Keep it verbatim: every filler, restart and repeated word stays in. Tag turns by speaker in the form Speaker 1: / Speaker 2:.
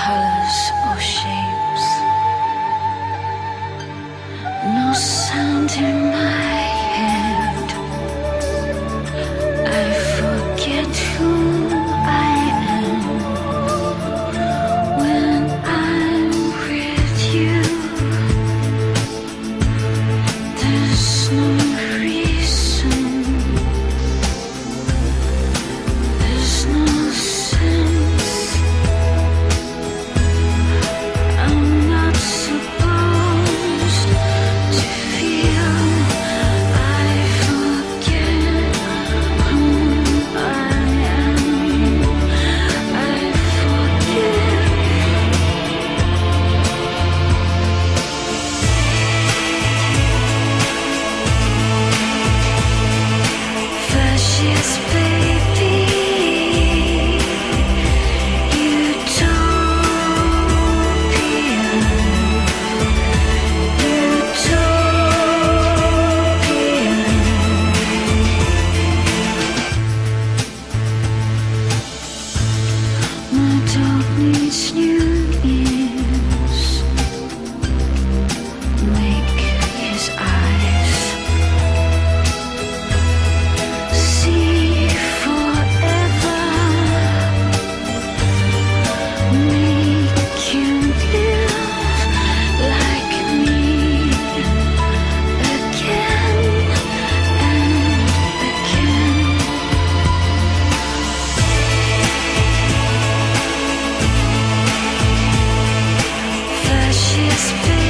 Speaker 1: colors or shapes. No sound in my head. I forget who I am when I'm with you. There's no reason, there's no sense. I'm not supposed to feel. I forget who I am. I forget. Fascist baby, utopian, utopian. My dog needs new ears. Make his eyes see forever. Make him live like me again and again. Fascist baby.